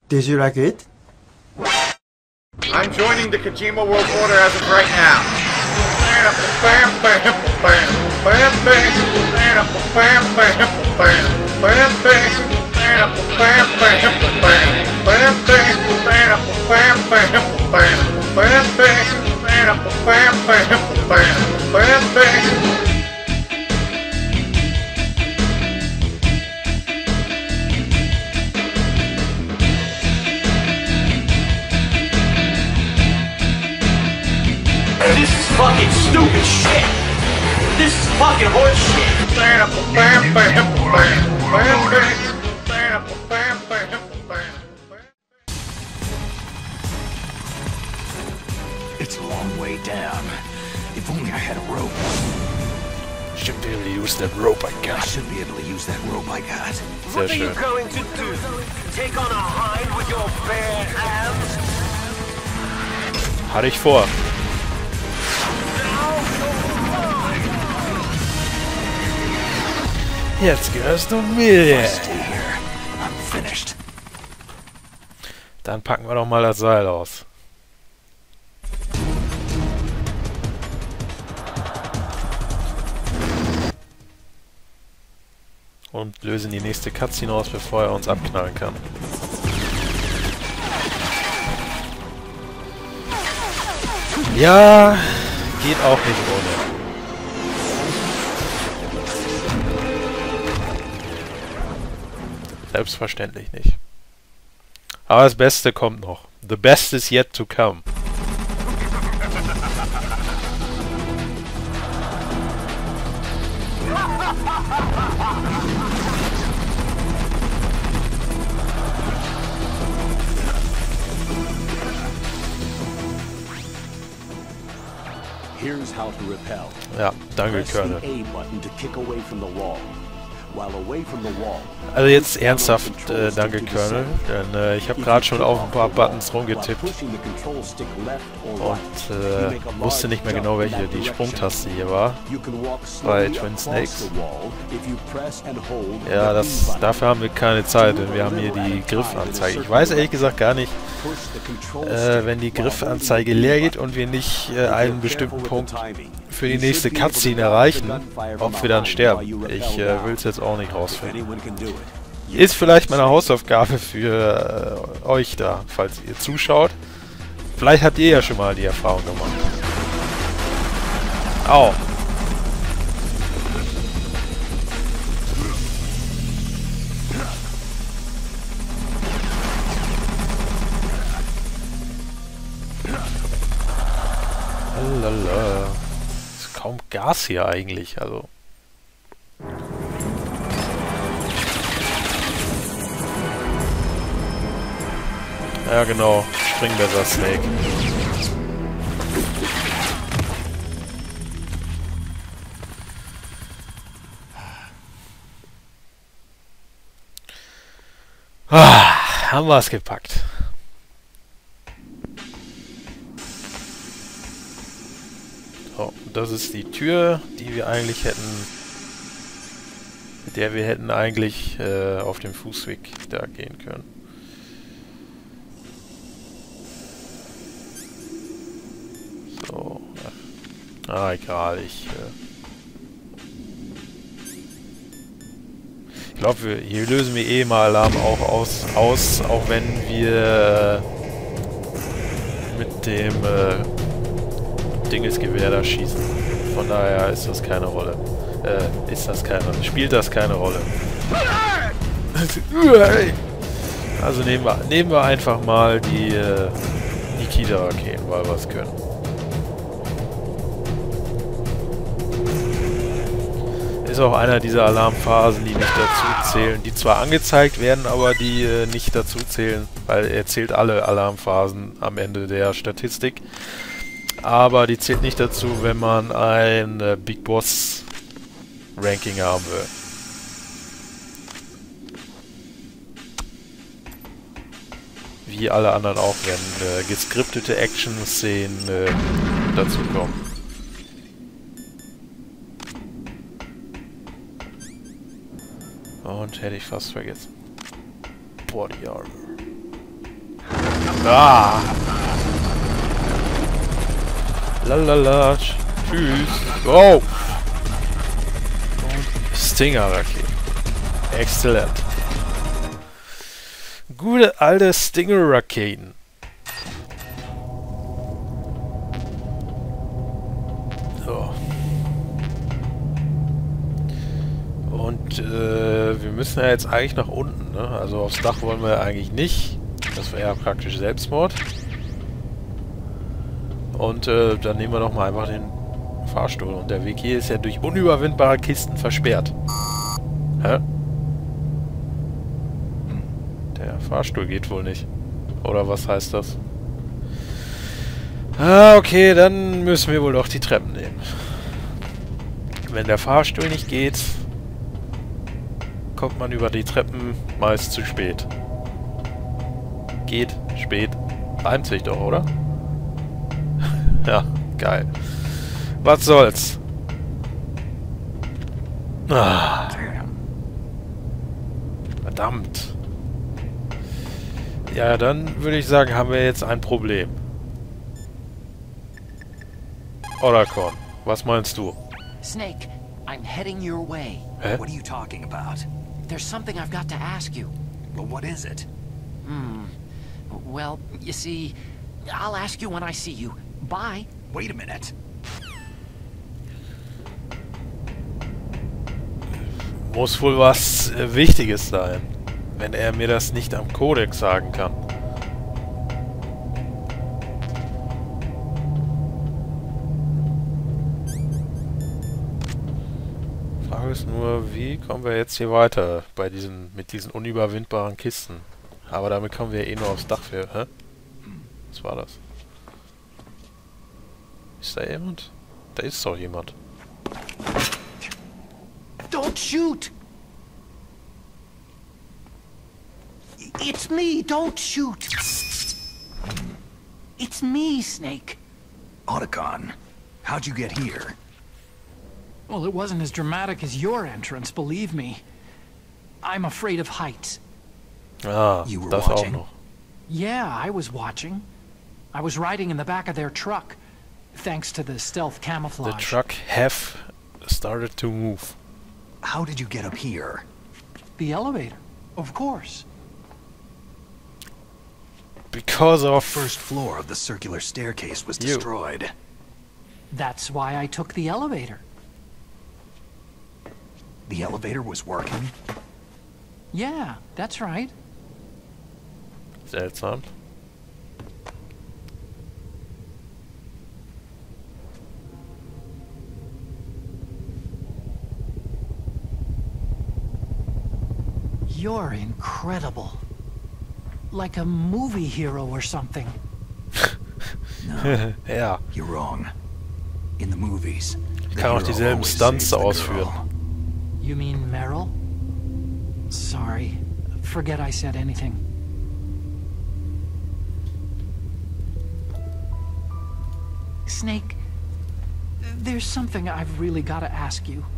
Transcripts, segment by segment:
Did you like it? I'm joining the Kojima World Order as of right now. This is fucking stupid shit! This is fucking horse shit! It's a long way down. If only I had a rope. Should be able to use that rope I I got. should be able to use that rope I got. Sehr What are you schön. going to do? Take on a hind with your bare hands? Hatte ich vor. Jetzt gehörst du mir. Stay here. I'm finished. Dann packen wir doch mal das Seil aus. Und lösen die nächste Cutscene aus, bevor er uns abknallen kann. Ja, geht auch nicht ohne. Selbstverständlich nicht. Aber das Beste kommt noch. The best is yet to come. Here's how to repel. Ja, danke, Press the Colonel. A button to kick away from the wall. While away from the wall, Also jetzt ernsthaft, danke, Colonel. Denn ich habe gerade schon auf ein paar Buttons while rumgetippt pushing the control stick left or right, und wusste nicht mehr genau, welche die Sprungtaste hier war. you can walk bei slowly Twin across Snakes. the wall if you press and hold Ja, the B button. dafür haben wir keine Zeit, denn wir haben hier die Griffanzeige. Ich weiß ehrlich gesagt gar nicht, Push the control stick wenn die while Griffanzeige holding the leer B geht und wir nicht button. einen Be bestimmten careful with Punkt the timing. für die You nächste should be able to Cutscene dodge erreichen, the gunfire from ob wir dann behind sterben. while you Ich rappel down. will es jetzt auch nicht If rausfinden. anyone can do it. Ist vielleicht meine Hausaufgabe für euch da, falls ihr zuschaut. Vielleicht habt ihr ja schon mal die Erfahrung gemacht. Au. Lala. Ist kaum Gas hier eigentlich, also. Ja genau, spring besser, Snake. Haben wir es gepackt. So, das ist die Tür, die wir eigentlich hätten, mit der wir hätten eigentlich auf dem Fußweg da gehen können. So. Egal, ich glaube, hier lösen wir eh mal Alarm auch aus, auch wenn wir mit dem Dingesgewehr da schießen. Von daher ist das keine Rolle. Spielt das keine Rolle. Also nehmen wir einfach mal die Nikita-Raketen, weil wir es können. Ist auch einer dieser Alarmphasen, die nicht dazu zählen, die zwar angezeigt werden, aber die nicht dazu zählen, weil er zählt alle Alarmphasen am Ende der Statistik. Aber die zählt nicht dazu, wenn man ein Big Boss Ranking haben will. Wie alle anderen auch, wenn geskriptete Action-Szenen dazu kommen. Und hätte ich fast vergessen. Body Armor. Ah! Lalala. Tschüss. Wow! Stinger-Raketen. Exzellent. Gute alte Stinger-Raketen. So. Und wir müssen ja jetzt eigentlich nach unten, ne? Also aufs Dach wollen wir ja eigentlich nicht. Das wäre ja praktisch Selbstmord. Und dann nehmen wir doch mal einfach den Fahrstuhl. Und der Weg hier ist ja durch unüberwindbare Kisten versperrt. Hä? Der Fahrstuhl geht wohl nicht. Oder was heißt das? Ah, okay, dann müssen wir wohl doch die Treppen nehmen. Wenn der Fahrstuhl nicht geht, kommt man über die Treppen meist zu spät. Geht, spät. Reimt sich doch, oder? Ja, geil. Was soll's? Ah. Verdammt. Ja, dann würde ich sagen, haben wir jetzt ein Problem. Oracon, was meinst du? Snake, I'm heading your way. Hä? What are you talking about? There's something I've got to ask you. Well, what is it? Well, you see, I'll ask you when I see you. Bye. Wait a minute. Muss wohl was Wichtiges sein, wenn er mir das nicht am Kodex sagen kann. Frage ist nur, wie kommen wir jetzt hier weiter bei mit diesen unüberwindbaren Kisten? Aber damit kommen wir eh nur aufs Dach für. Hä? Was war das? Ist da jemand? Da ist doch jemand. Don't shoot! It's me, don't shoot! It's me, Snake. Otacon, how'd you get here? Well, it wasn't as dramatic as your entrance, believe me. I'm afraid of heights. Ah, You were das auch watching? noch. Yeah, I was watching. I was riding in the back of their truck, thanks to the stealth The camouflage. truck have started to move. How did you get up here? The elevator, of course. Because of... First floor of the circular staircase was You. destroyed. That's why I took the elevator. The elevator was working? Yeah, that's right. Seltsam. You're incredible. Like a movie hero or something. No, Ja, you're wrong. In the movies, the kann auch hero dieselben always Stunts saves the ausführen. girl. You mean Meryl? Sorry. Forget I said anything. Snake, there's something I've really got to ask you.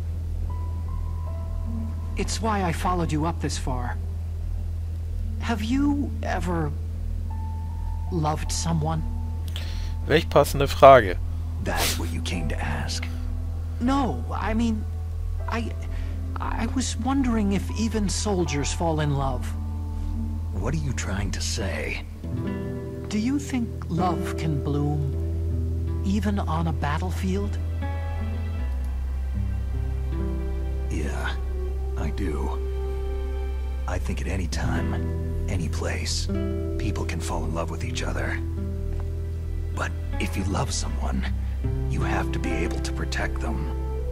It's why I followed you up this far. Have you ever loved someone? Welch passende Frage. That's what you came to ask. No, I mean, I was wondering if even soldiers fall in love. What are you trying to say? Do you think love can bloom even on a battlefield? Yeah, I do. I think at any time, any place, people can fall in love with each other. But if you love someone, you have to be able to protect them.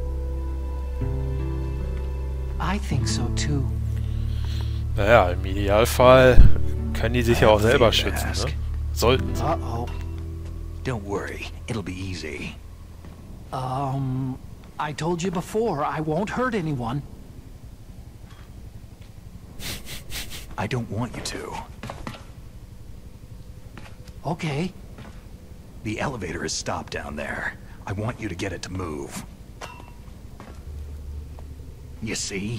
I think so too. Naja, im Idealfall können die sich ja auch selber schützen, ne? Sollten sie. Uh-oh. Don't worry, it'll be easy. I told you before, I won't hurt anyone. I don't want you to. Okay. The elevator is stopped down there. I want you to get it to move. You see?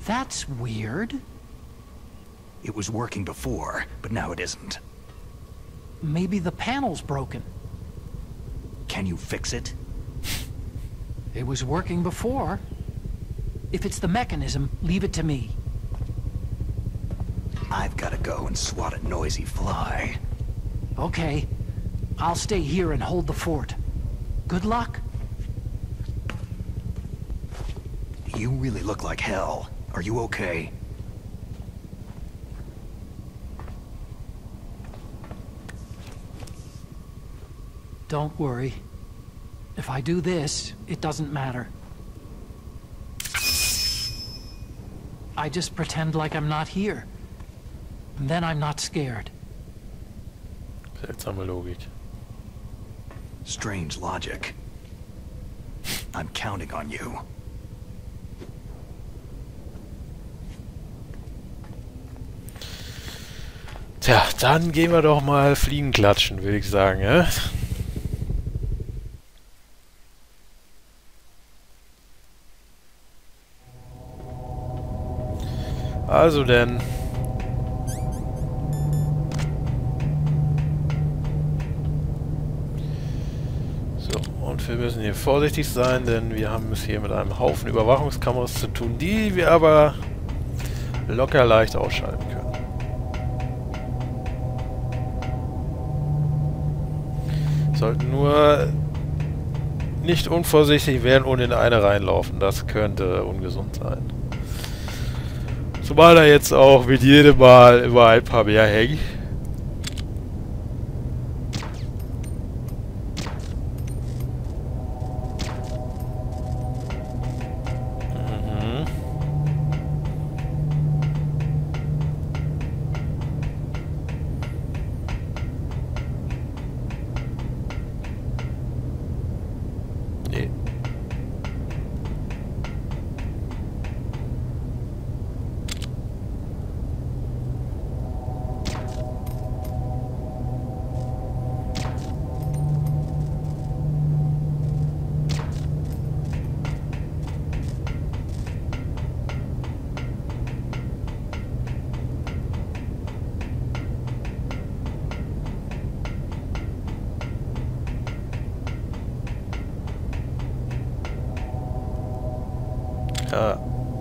That's weird. It was working before, but now it isn't. Maybe the panel's broken. Can you fix it? It was working before. If it's the mechanism, leave it to me. I've got to go and swat a noisy fly. Okay. I'll stay here and hold the fort. Good luck. You really look like hell. Are you okay? Don't worry. If I do this, it doesn't matter. I just pretend like I'm not here. And then I'm not scared. Seltsame Logik. Strange logic. I'm counting on you. Tja, dann gehen wir doch mal Fliegen klatschen, würde ich sagen, ja? Also denn. So, und wir müssen hier vorsichtig sein, denn wir haben es hier mit einem Haufen Überwachungskameras zu tun, die wir aber locker leicht ausschalten können. Sollten nur nicht unvorsichtig werden und in eine reinlaufen. Das könnte ungesund sein. Zumal da jetzt auch mit jedem Mal immer ein paar mehr hängen. Nee. Ja.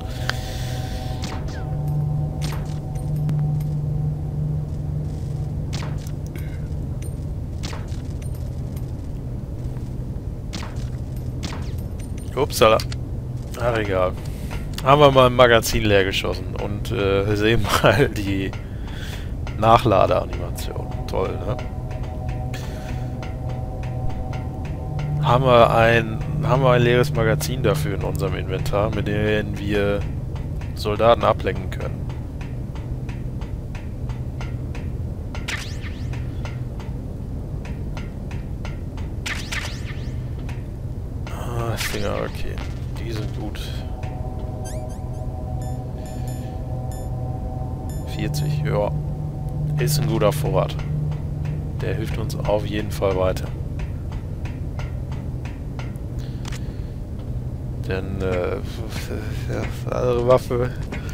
Upsala. Ach, egal. Haben wir mal ein Magazin leer geschossen und sehen mal die Nachladeanimation. Toll, ne? Haben wir ein leeres Magazin dafür in unserem Inventar, mit dem wir Soldaten ablenken können. Ah, Stinger, okay. Die sind gut. 40, ja. Ist ein guter Vorrat. Der hilft uns auf jeden Fall weiter. Denn die andere Waffe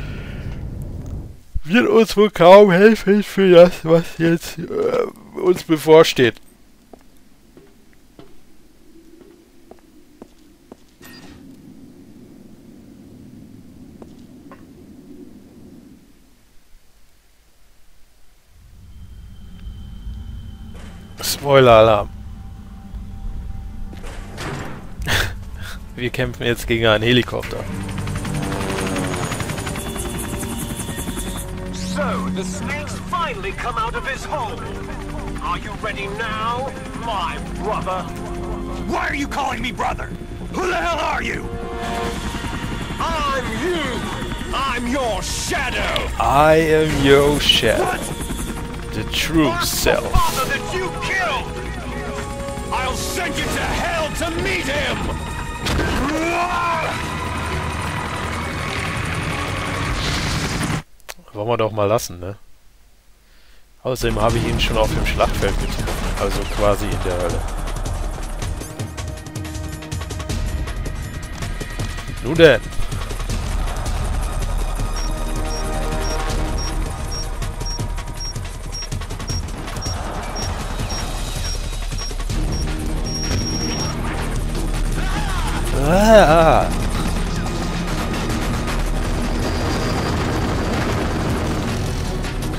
wird uns wohl kaum helfen für das, was jetzt uns bevorsteht. Spoiler-Alarm. Wir kämpfen jetzt gegen einen Helikopter. So, the snake's finally come out of his hole. Are you ready now, my brother? Why are you calling me brother? Who the hell are you? I'm you! I'm your shadow! I am your shadow. The true self. The father that you killed! I'll send you to hell to meet him! Wollen wir doch mal lassen, ne? Außerdem habe ich ihn schon auf dem Schlachtfeld getroffen, also quasi in der Hölle. Nun denn.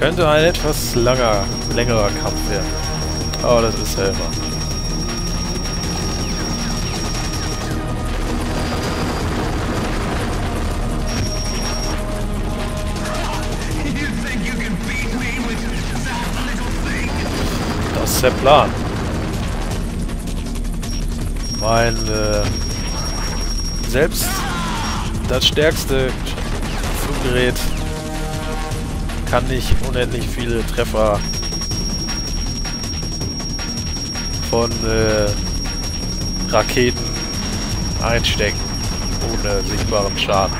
Könnte ein etwas längerer Kampf werden. Oh, das ist Helmer. Das ist der Plan. Selbst das stärkste Fluggerät kann nicht unendlich viele Treffer von Raketen einstecken, ohne sichtbaren Schaden.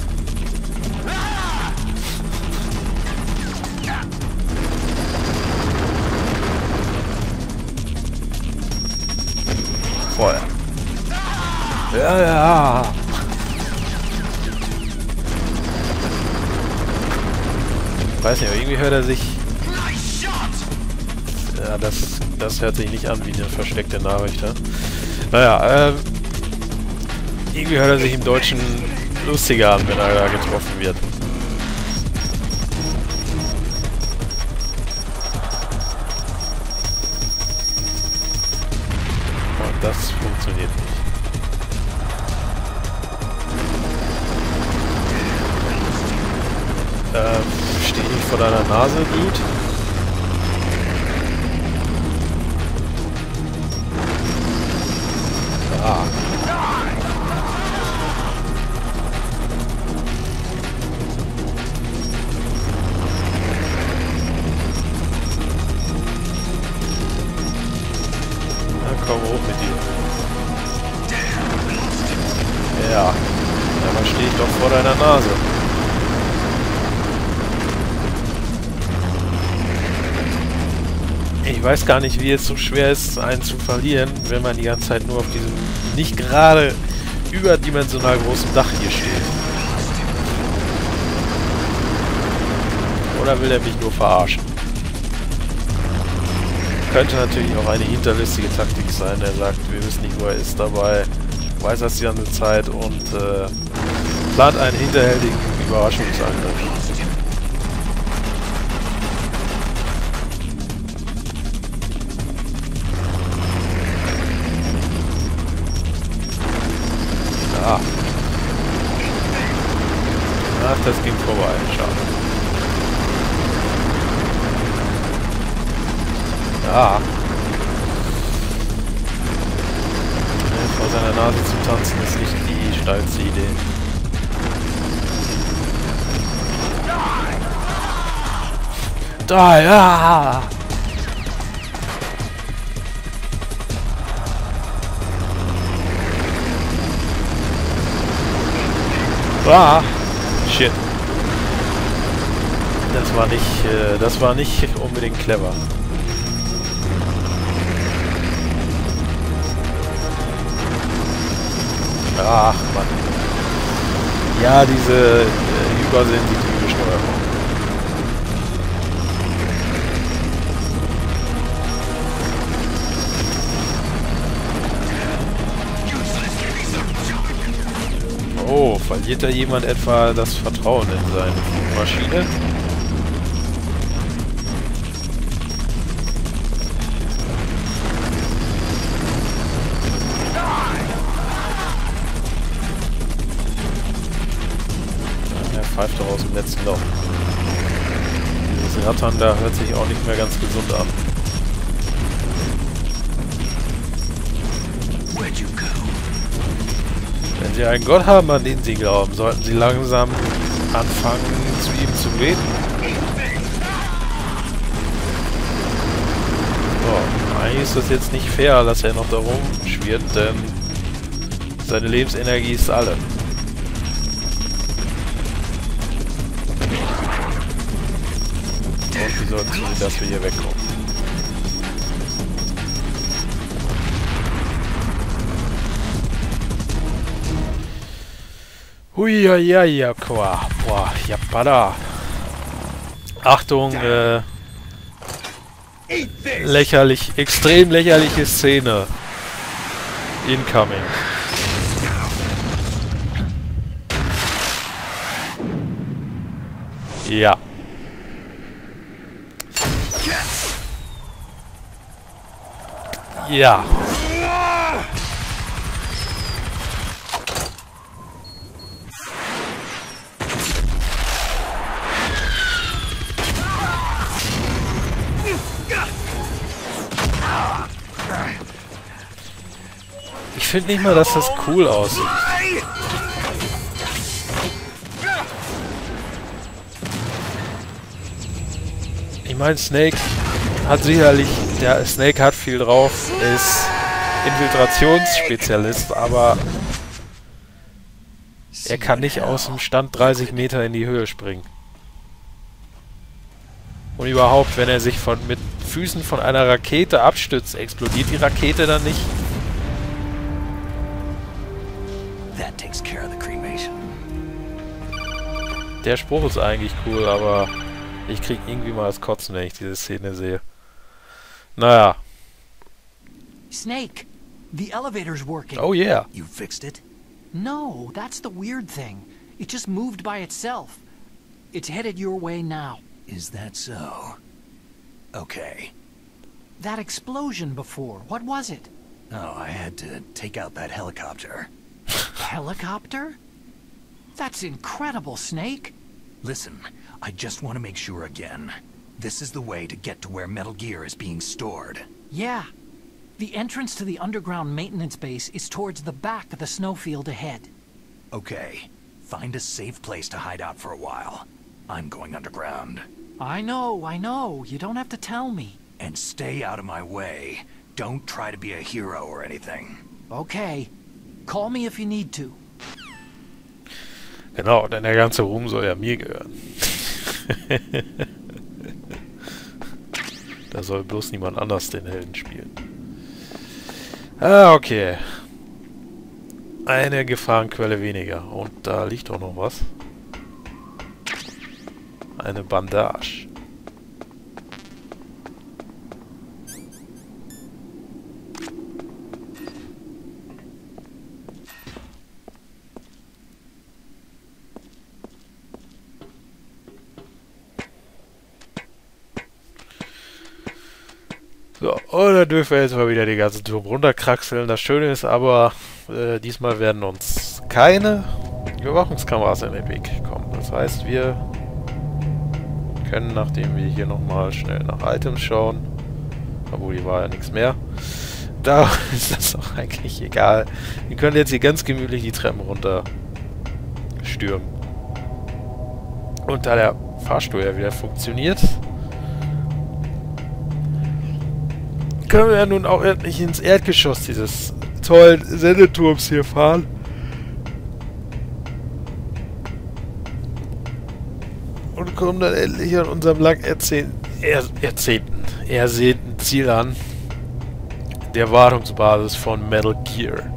Feuer. Ja, ja. Weiß nicht, aber irgendwie hört er sich... Ja, das hört sich nicht an wie eine versteckte Nachricht, ja? Naja, irgendwie hört er sich im Deutschen lustiger an, wenn er da getroffen wird. Und das funktioniert nicht. Steh nicht vor deiner Nase, Dude. Ah. Na komm hoch mit dir. Ja. Aber steh ich doch vor deiner Nase. Ich weiß gar nicht, wie es so schwer ist, einen zu verlieren, wenn man die ganze Zeit nur auf diesem nicht gerade überdimensional großen Dach hier steht. Oder will er mich nur verarschen? Könnte natürlich auch eine hinterlistige Taktik sein. Er sagt, wir wissen nicht, wo er ist dabei, weiß das die ganze Zeit und plant einen hinterhältigen Überraschungsangriff. Ah. Ach, das ging vorbei. Schade. Ja. Vor seiner Nase zu tanzen ist nicht die steilste Idee. Da, ja! Ah, shit. Das war nicht unbedingt clever. Ach, Mann. Ja, diese übersensitive Steuerung. Oh, verliert da jemand etwa das Vertrauen in seine Flugmaschine? Er pfeift doch aus dem letzten Loch. Dieses Rattern da hört sich auch nicht mehr ganz gesund an. Wenn Sie einen Gott haben, an den Sie glauben, sollten Sie langsam anfangen, zu ihm zu beten. So, eigentlich ist das jetzt nicht fair, dass er noch da rumschwirrt, denn seine Lebensenergie ist alle. Und wie sollten Sie, dass wir hier wegkommen? Huiuiuiui, boah, ja, pada. Achtung, extrem lächerliche Szene. Incoming. Ja. Ja. Ich finde nicht mal, dass das cool aussieht. Ich meine, Snake hat sicherlich... Der Snake hat viel drauf, ist Infiltrationsspezialist, aber er kann nicht aus dem Stand 30 Meter in die Höhe springen. Und überhaupt, wenn er sich mit Füßen von einer Rakete abstützt, explodiert die Rakete dann nicht? That takes care of the cremation. Der Spruch ist eigentlich cool, aber ich krieg irgendwie mal das Kotzen, wenn ich diese Szene sehe. Naja. Snake, the elevator's working. Oh yeah. You fixed it? No, that's the weird thing. It just moved by itself. It's headed your way now. Is that so? Okay. That explosion before, what was it? Oh, I had to take out that helicopter. Helicopter? That's incredible, Snake. Listen, I just want to make sure again. This is the way to get to where Metal Gear is being stored. Yeah. The entrance to the underground maintenance base is towards the back of the snowfield ahead. Okay. Find a safe place to hide out for a while. I'm going underground. I know. You don't have to tell me. And stay out of my way. Don't try to be a hero or anything. Okay. Call me if you need to. Genau, denn der ganze Ruhm soll ja mir gehören. Da soll bloß niemand anders den Helden spielen. Ah, okay. Eine Gefahrenquelle weniger. Und da liegt auch noch was. Eine Bandage. So, und dann dürfen wir jetzt mal wieder die ganzen Turm runterkraxeln. Das Schöne ist aber, diesmal werden uns keine Überwachungskameras in den Weg kommen. Das heißt, wir können, nachdem wir hier nochmal schnell nach Items schauen, obwohl hier war ja nichts mehr, da ist das auch eigentlich egal. Wir können jetzt hier ganz gemütlich die Treppen runter stürmen. Und da der Fahrstuhl ja wieder funktioniert, können wir ja nun auch endlich ins Erdgeschoss dieses tollen Sendeturms hier fahren. Und kommen dann endlich an unserem lang ersehnten Ziel an. Der Wartungsbasis von Metal Gear.